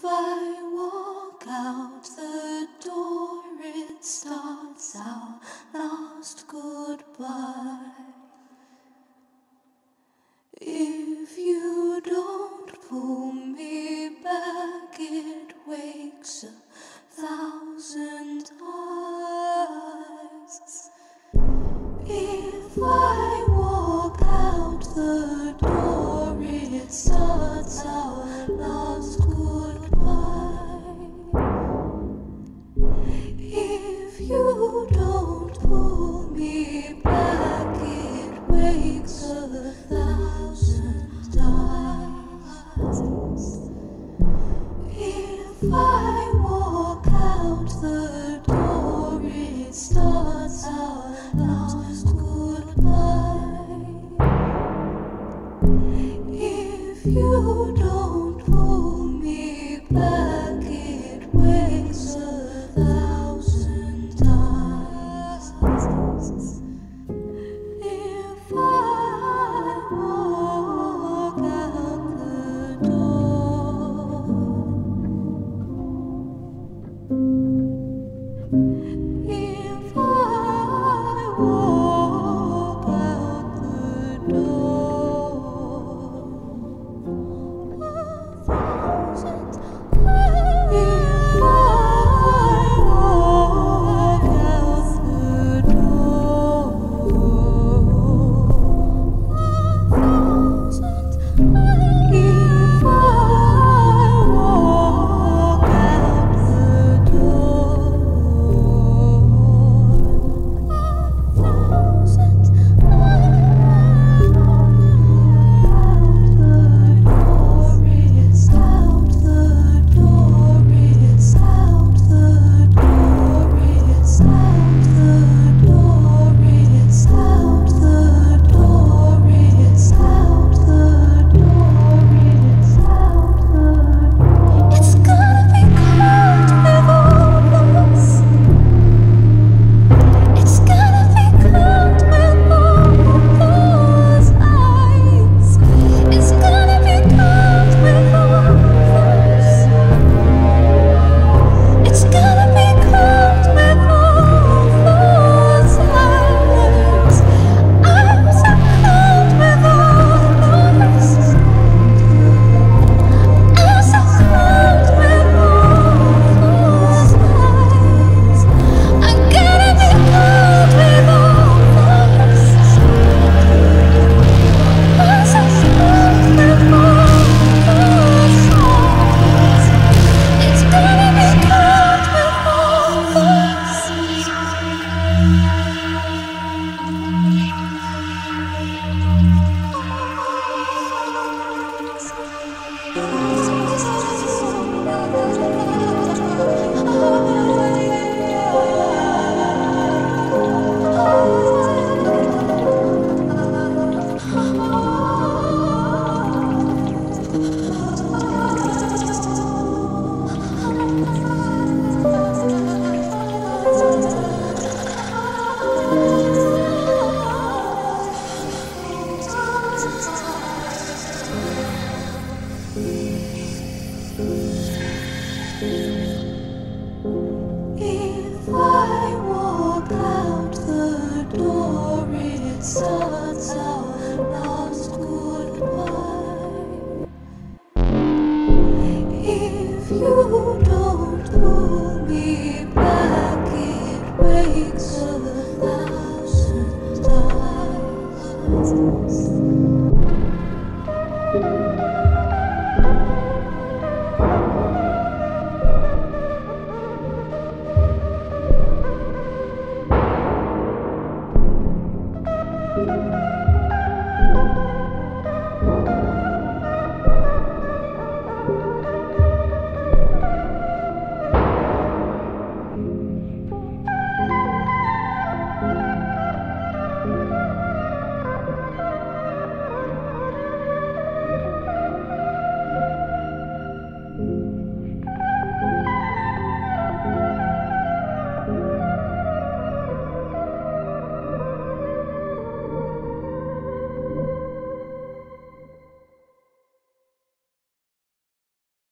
I walk out the door, it starts our last goodbye. If you don't pull me back, it wakes 1,000 eyes. If I walk out the door, it starts our last goodbye. If you don't pull me back, it wakes 1,000 eyes. If I walk out the door, it starts our last goodbye. If you don't pull me back,